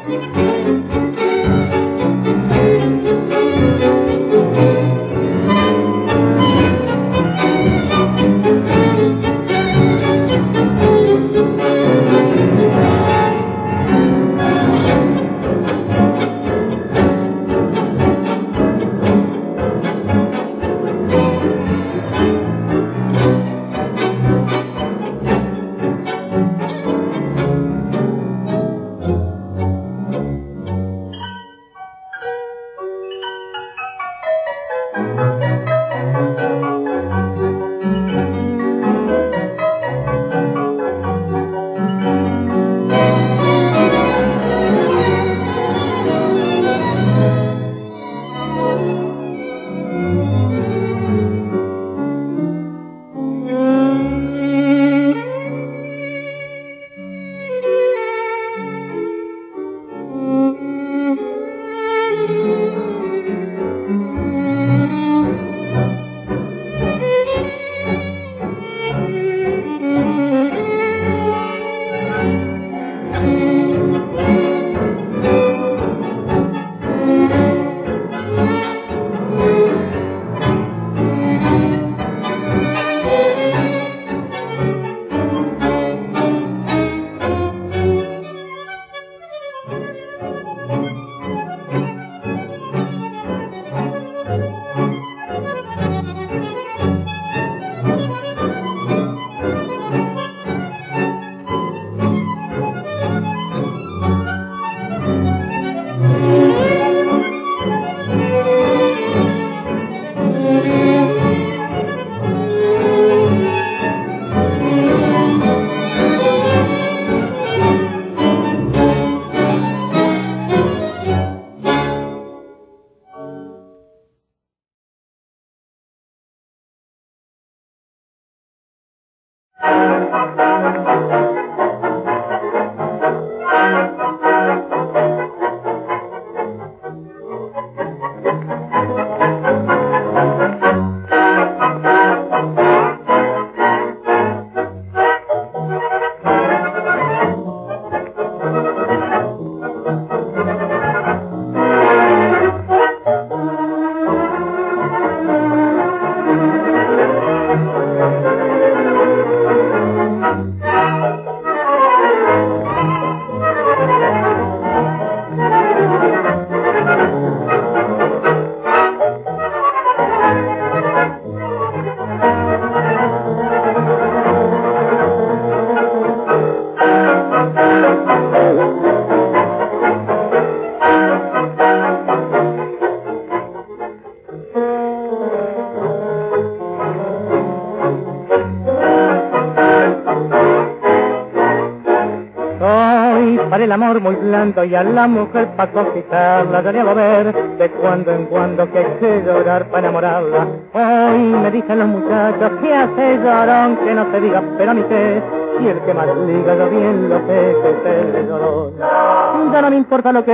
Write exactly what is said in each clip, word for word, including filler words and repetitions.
Para el amor muy blando y a la mujer pa' conquistarla daría a ver de cuando en cuando que hay que llorar para enamorarla. Hoy me dicen los muchachos que hace llorón que no se diga, pero a mí sé, y el que más liga yo bien lo sé que es el dolor. Ya no me importa lo que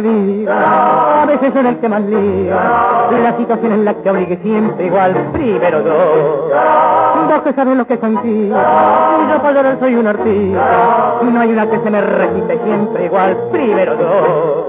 diga, a veces soy el que más liga, la situación en la que obligue siempre igual, primero yo. Vos que sabes lo que sentí, yo para llorar soy un artista, no hay una que se me repite siempre igual, primero yo.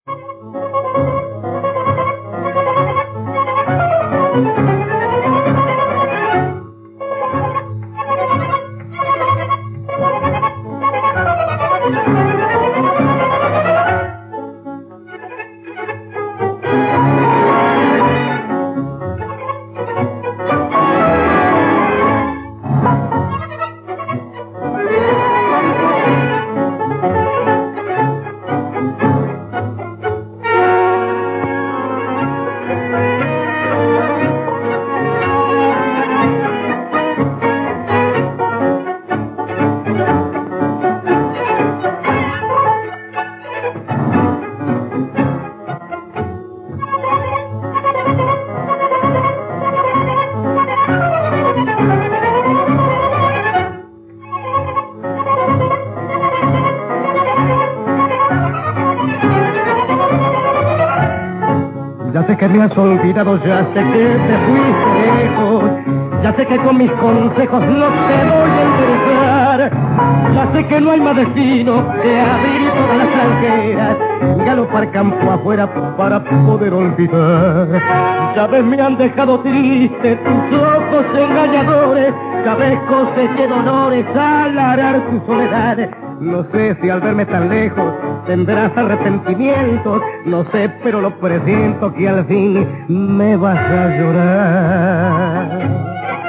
Ya sé que me has olvidado, ya sé que te fuiste lejos, ya sé que con mis consejos no te voy a interesar, ya sé que no hay más destino que abrir todas las tranqueras, galopar campo afuera para poder olvidar. Ya ves, me han dejado triste tus ojos engañadores, ya ves, coseché dolores al arar tu soledad. No sé si al verme tan lejos tendrás arrepentimientos, no sé, pero lo presiento que al fin me vas a llorar.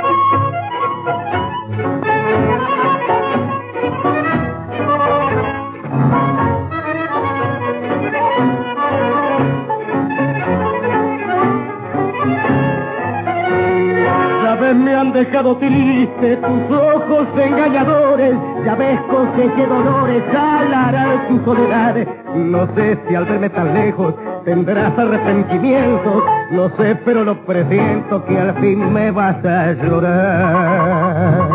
Ya ves, me han dejado triste tus ojos engañadores, ya ves, coseché dolores al arar tu soledad. No sé si al verme tan lejos tendrás arrepentimientos, no sé, pero lo presiento que al fin me vas a llorar.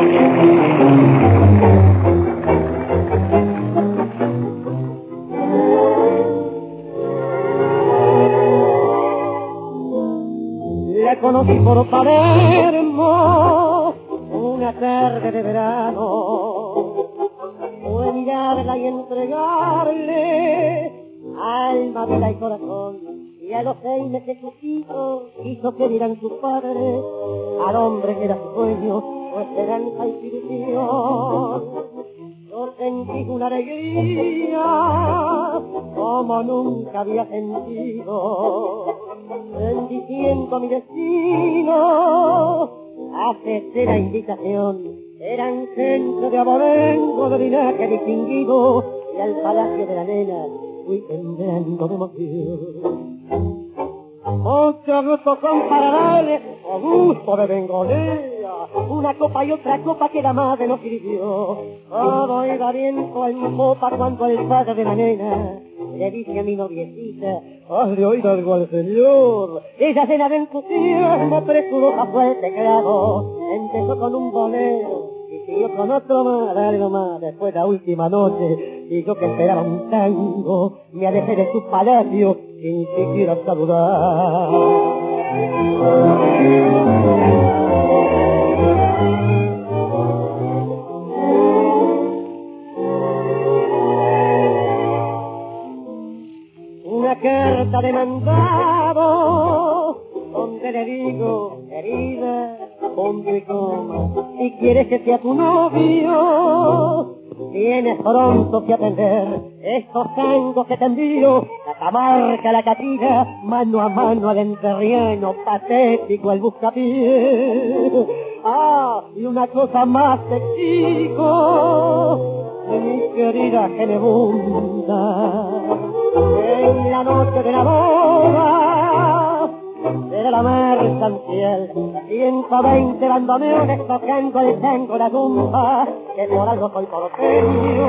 La conocí por Palermo una tarde de verano. Fue mirarla y entregarle alma, vida y corazón. Y a los seis meses sus hijos hizo que dieran sus padres al hombre que era su sueño, su esperanza y su ilusión. Yo sentí una alegría como nunca había sentido, bendiciendo mi destino, acepté la invitación. Eran gente de abolengo, de linaje distinguido, y al palacio de la nena fui temblando de emoción. Mucho gusto con paraleles, o gusto de bengolea, una copa y otra copa que la madre nos sirvió. Todo iba bien con copa cuando el padre de la nena le dije a mi noviecita: hazle oír algo al señor. Ella llena de entusiasmo presurosa fue el teclado. Empezó con un bolero y siguió con otro más, dale nomás. Después la última noche, y yo que esperaba un tango, me alejé de su palacio sin siquiera saludar. Una carta de mandado donde le digo: querida, punto y coma, si quieres que sea tu novio, tienes pronto que atender estos tangos que te envío. La Camarga, la Catira, mano a mano al entrerriano, patético el buscapié. Ah, y una cosa más te exijo, mi querida Genebunda, en la noche de la boda de la mercancía, ciento veinte bandoneones tocando el tango la tumba, que por algo soy porteño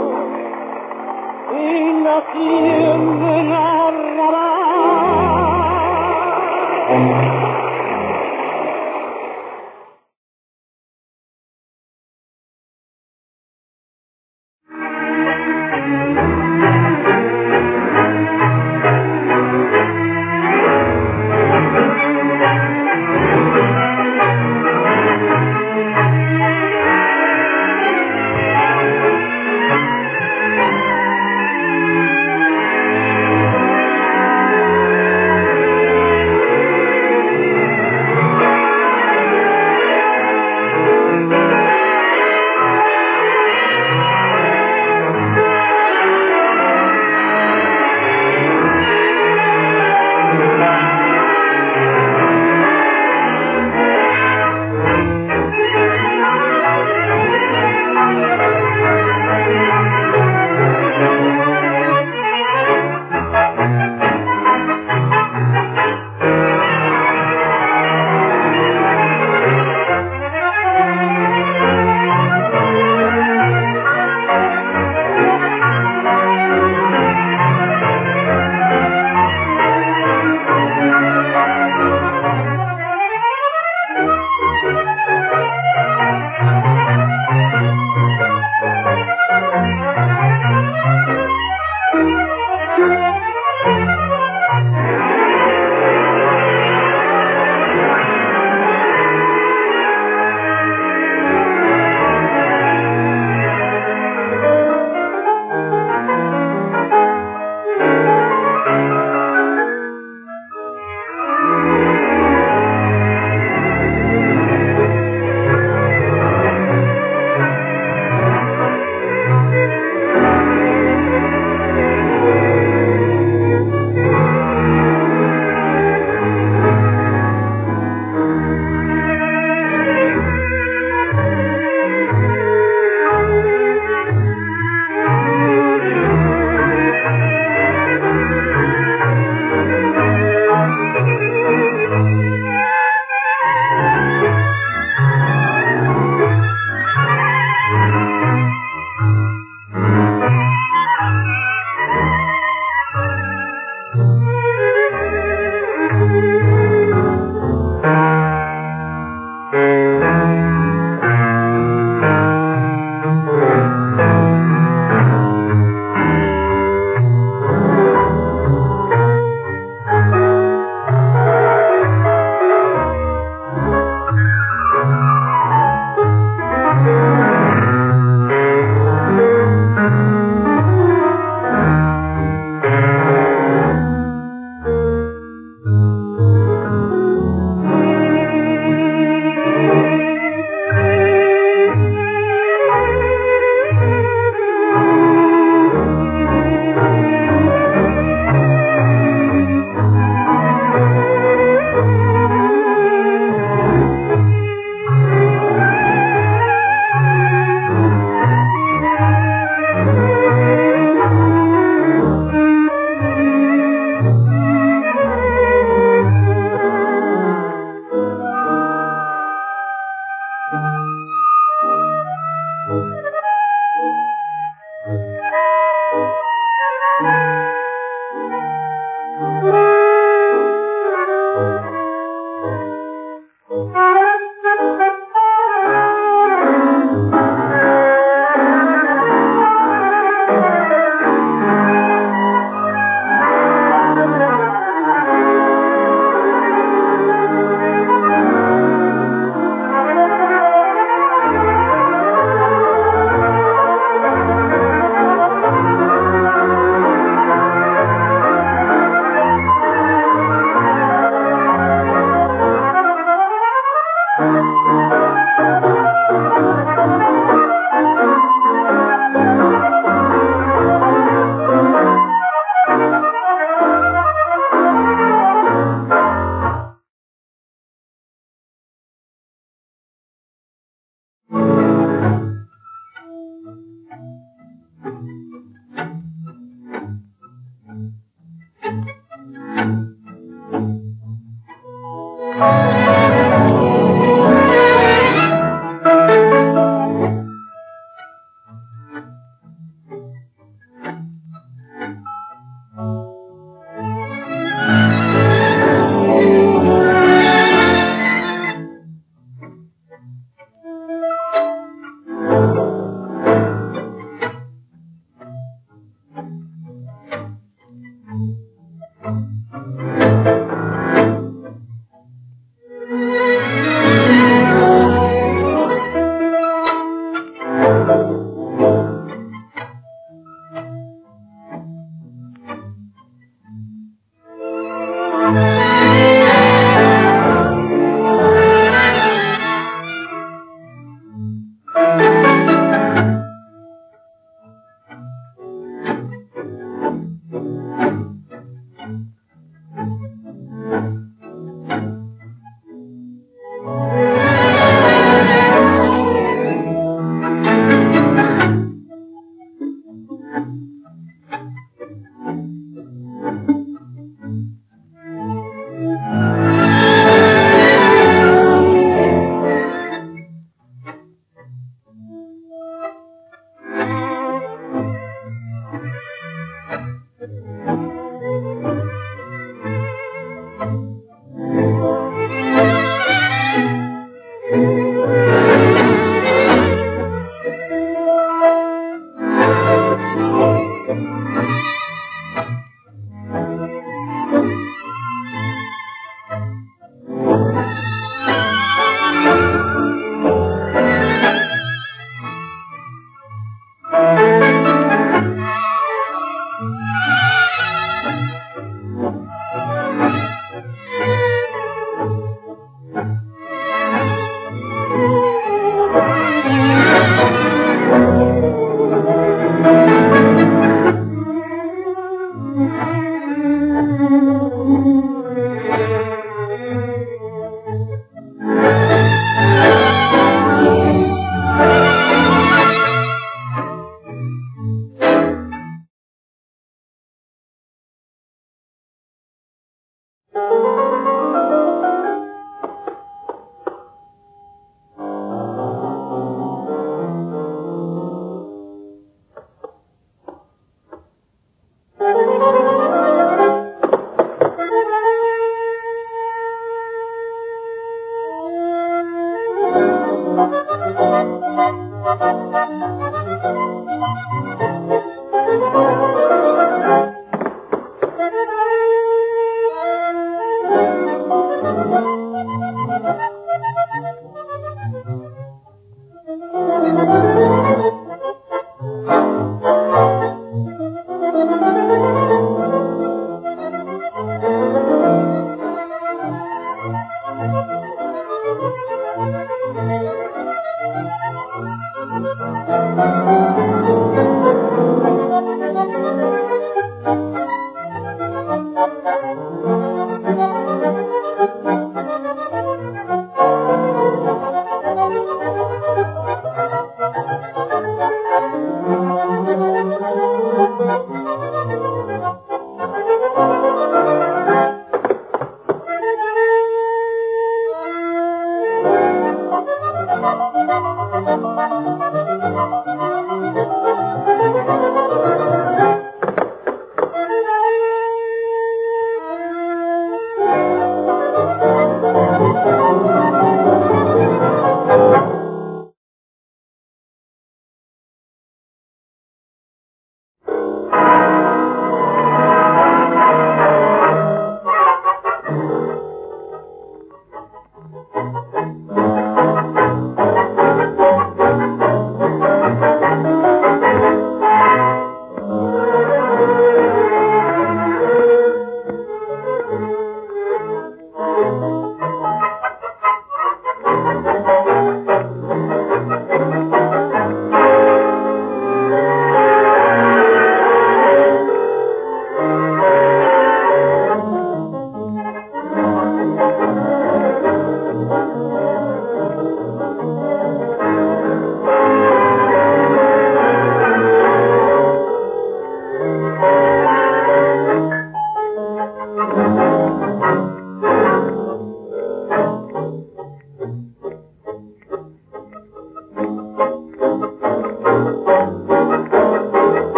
y nací en el arrabal.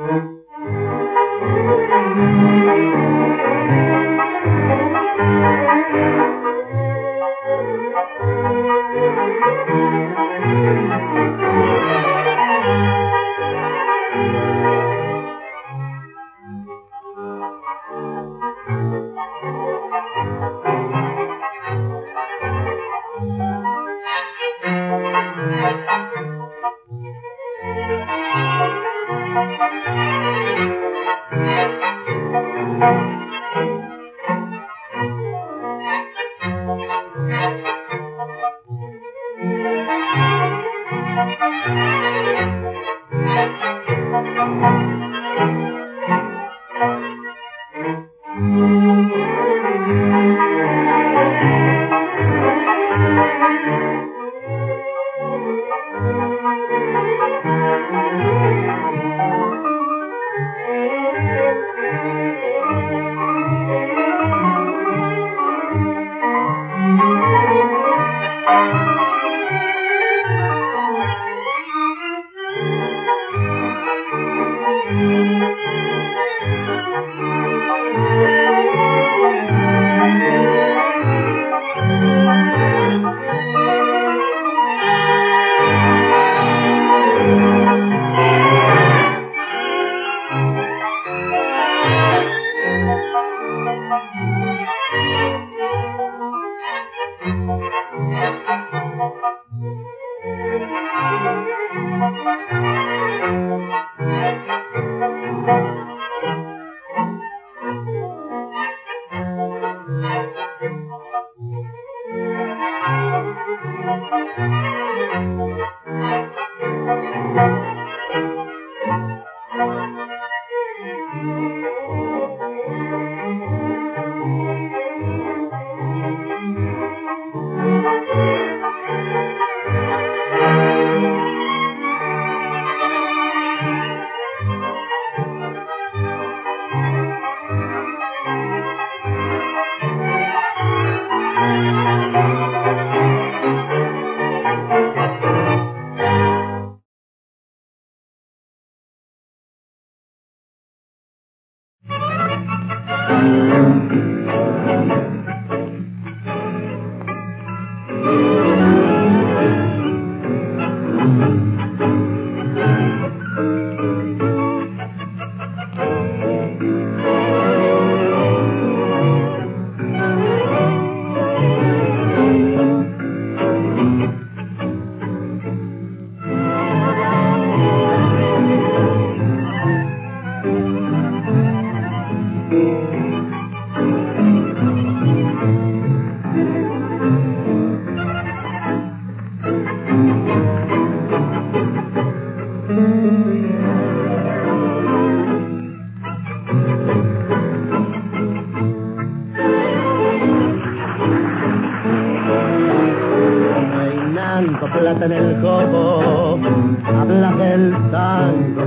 Plata en el copo, hablas del tango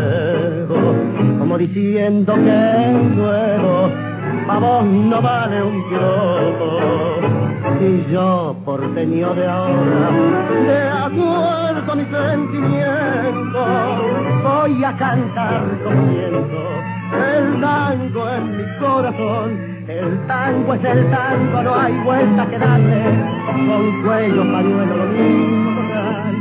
manejo, como diciendo que el nuevo pa' vos no vale un piropo. Y yo, porteño de ahora, de acuerdo a mi sentimiento, voy a cantar como viento. El tango en mi corazón, el tango es el tango, no hay vuelta que darle, con cuello, pañuelo, lo mismo total.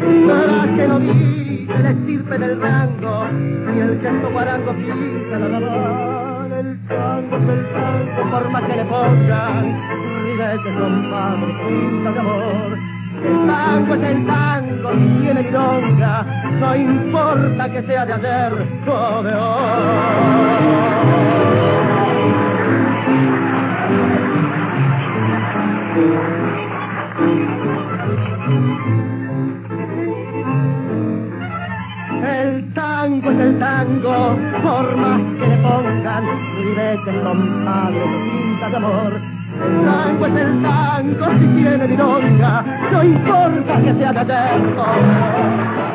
Para que no dice el estirpe del rango, ni el gesto guarango quita la labor. El tango es el tango, por más que le pongan ribetes, compadre, cinta de amor. El tango es el tango, tiene milonga, no importa que sea de ayer o de hoy. El tango es el tango, por más que le pongan ribetes, compadre, cinta de amor. El tango es el tango, si tiene milonga, no importa que sea de ayer o de hoy.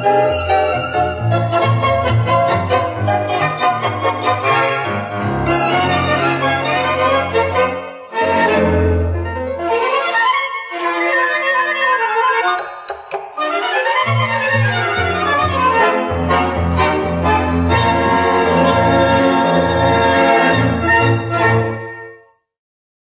Thank you.